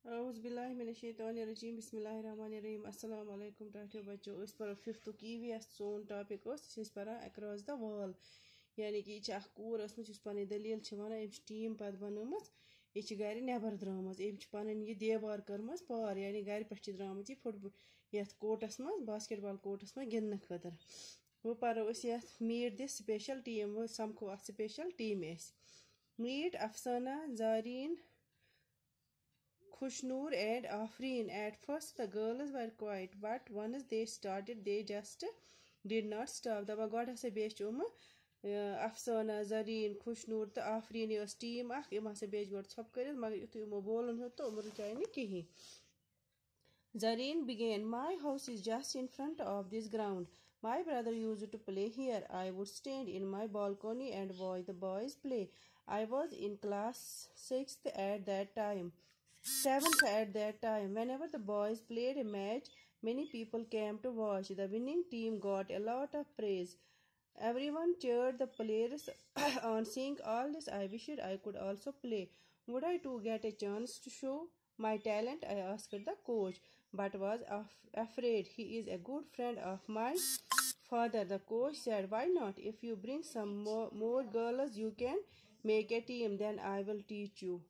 औज़ बिल्लाहि मिनश शैतानिर रजीम बिस्मिल्लाहिर रहमानिर रहीम अस्सलामु अलैकुम टाठियो बच्चो अस पर 5th EVS सोन टॉपिक पर अक्रॉस द वॉल यानी कि यह कूर यूस पन दलील वन टीम पत बनम यह गर नबर द्राम पन यह देवार कर्म पार यानी गर पे द्राम ये कोर्टस मज बास्केट बॉल कोर्टस मज गिंदने खतर वो परो मीट दिस स्पेशल टीम वो समखो अ स्पेशल टीम मीट Afsana Jareen Khushnur and Afreen. At first, the girls were quiet, but once they started, they just did not stop. Daba god hase besh Afsana, Zareen, Khushnur, the Afreen was team. Hase besh god chop karit, magar yutu bolun hoto umar chaini kihi. Zareen began, "My house is just in front of this ground. My brother used to play here. I would stand in my balcony and watch the boys play. I was in class 6th at that time. 7th at that time. Whenever the boys played a match, many people came to watch. The winning team got a lot of praise. Everyone cheered the players on. Seeing all this, I wished I could also play. Would I too get a chance to show my talent?" I asked the coach, but was afraid. "He is a good friend of my father." The coach said, "Why not? If you bring some more girls, you can make a team. Then I will teach you."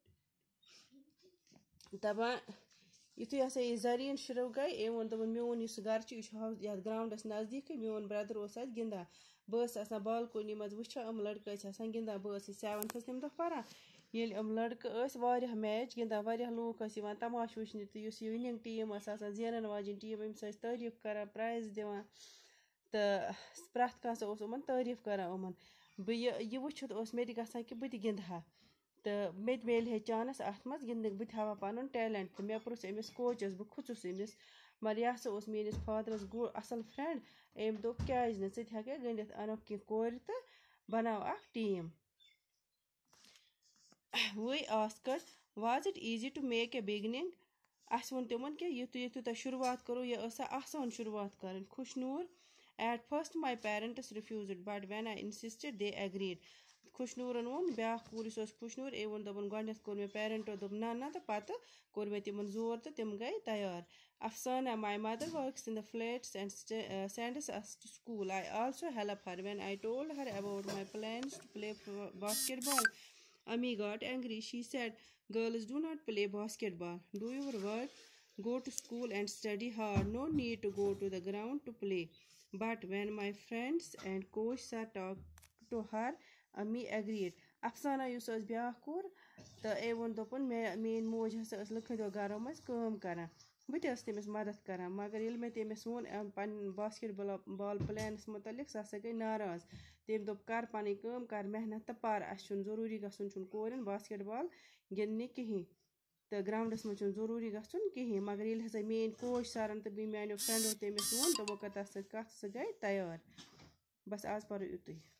दपान युथु हसा यह जरीन शुरू गई M वो दोपन मोन गर यह grounds नजदीक मोन ब्रदर गिंदा बस बालकोनी मज वुचान लड़का गिंदा बस 7th तम दह पान ये लड़का मैच गिंदा लूक तमाश वुचन तो विनिंग टीम जेनन वाजिन टीम अम्स तारीफ कर प्राइज दिवान तो प्रत कह तारीफ कर बह वुचित मे कि बह गिंदहा तो मे मिले चांस अत मज गिंदन बह हावा पन टैलेंट तो मे पुछ अमिस कोचस बह खुचुस अमिस मगर यह हसा मेनिस फादरस असल फ्रेंड अम दोप क्या हेक गिंदित अनोक कह कोर तो बनाव अख team We asked, "Was it easy to make a beginning?" अस वो तिमन कि युतु तुम शुरुआत करो यह आसान शुरुआत कर खुशनूर At first my parents refused, but when I insisted, they agreed. खुशनूरन वो ब्या कूर खुशनूर ए वो दोपन गोडनेथ कोर मे पेरेंटो दोप ना तो पत कोर मे तिमन जोर तो तिम गई तैयार Afsana, my mother works in the flats and sends us to school. I also help her. When I told her about my plans to play basketball, Ami got angry. She said, "Girls do not play basketball. Do your work, go to school and study hard. No need to go to the ground to play." But when my friends and coach talked to her, Ami agreed. Afsana yus ब्या कोर तो ए वो दोपन main मोज हसा लखो गरों मज काम करान बह तमिस मदद करान मगर ये मे तमिस वो पन बास्केट बॉल प्लानस मुतलिक सह गई नाराज तम दोप कर पन काम कर मेहनत तो पर अस जरूरी गसन कोरन बास्केट बॉल गिंदने कहीं तो ग्राउंडस मज जरूरी गसन कहीं मगर ये हसा मेन कोच सरन तो मेनो फ्रेंडो तमिस वो तो वो कर तथ सह गई तैयार बस आज पर युत